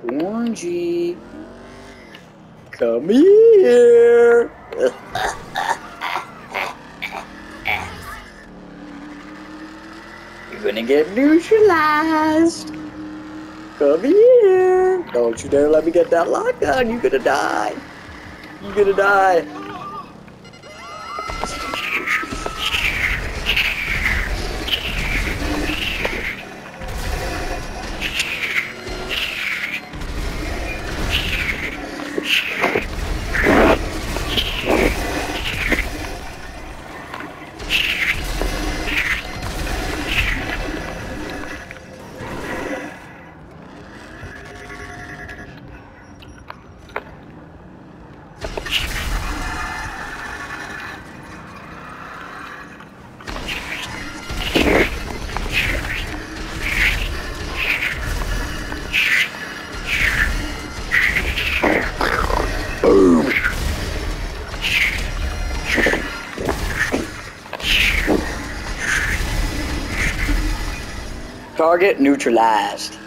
Orangey, come here. You're gonna get neutralized. Come here. Don't you dare let me get that lockdown. You're gonna die. You're gonna die. Boom. Target neutralized.